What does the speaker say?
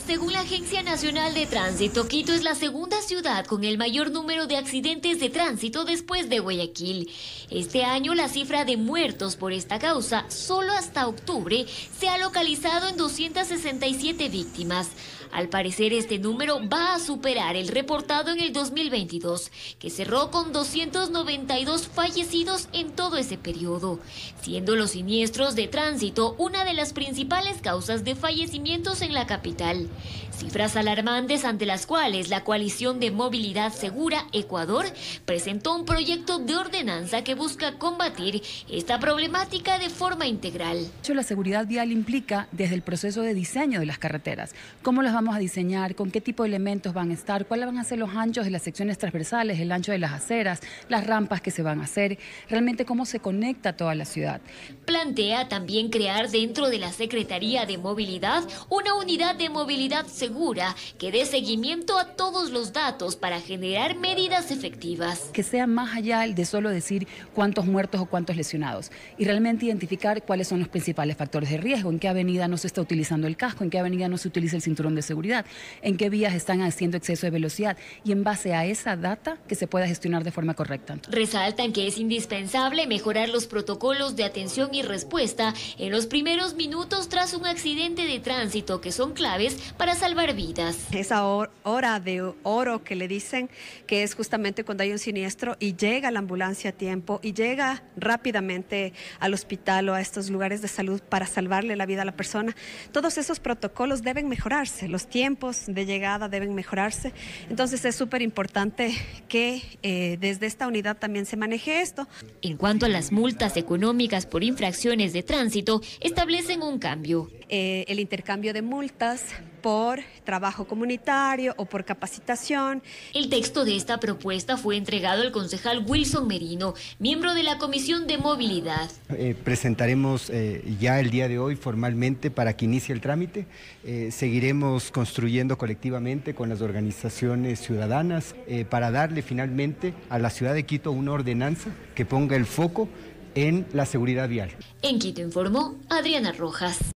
Según la Agencia Nacional de Tránsito, Quito es la segunda ciudad con el mayor número de accidentes de tránsito después de Guayaquil. Este año la cifra de muertos por esta causa, solo hasta octubre, se ha localizado en 267 víctimas. Al parecer, este número va a superar el reportado en el 2022, que cerró con 292 fallecidos en todo ese periodo, siendo los siniestros de tránsito una de las principales causas de fallecimientos en la capital. Cifras alarmantes ante las cuales la Coalición de Movilidad Segura Ecuador presentó un proyecto de ordenanza que busca combatir esta problemática de forma integral. La seguridad vial implica desde el proceso de diseño de las carreteras, cómo las vamos a diseñar, con qué tipo de elementos van a estar, cuáles van a ser los anchos de las secciones transversales, el ancho de las aceras, las rampas que se van a hacer, realmente cómo se conecta toda la ciudad. Plantea también crear dentro de la Secretaría de Movilidad una unidad de movilidad segura que dé seguimiento a todos los datos para generar medidas efectivas. Que sea más allá de solo decir cuántos muertos o cuántos lesionados y realmente identificar cuáles son los principales factores de riesgo, en qué avenida no se está utilizando el casco, en qué avenida no se utiliza el cinturón de seguridad, en qué vías están haciendo exceso de velocidad y en base a esa data que se pueda gestionar de forma correcta. Resaltan que es indispensable mejorar los protocolos de atención y respuesta en los primeros minutos tras un accidente de tránsito, que son claves para salvar vidas. Esa hora de oro que le dicen, que es justamente cuando hay un siniestro y llega la ambulancia a tiempo y llega rápidamente al hospital o a estos lugares de salud para salvarle la vida a la persona. Todos esos protocolos deben mejorarse, los tiempos de llegada deben mejorarse. Entonces es súper importante que desde esta unidad también se maneje esto. En cuanto a las multas económicas por infracciones de tránsito, establecen un cambio. El intercambio de multas por trabajo comunitario o por capacitación. El texto de esta propuesta fue entregado al concejal Wilson Merino, miembro de la Comisión de Movilidad. Presentaremos ya el día de hoy formalmente para que inicie el trámite. Seguiremos construyendo colectivamente con las organizaciones ciudadanas para darle finalmente a la ciudad de Quito una ordenanza que ponga el foco en la seguridad vial. En Quito informó Adriana Rojas.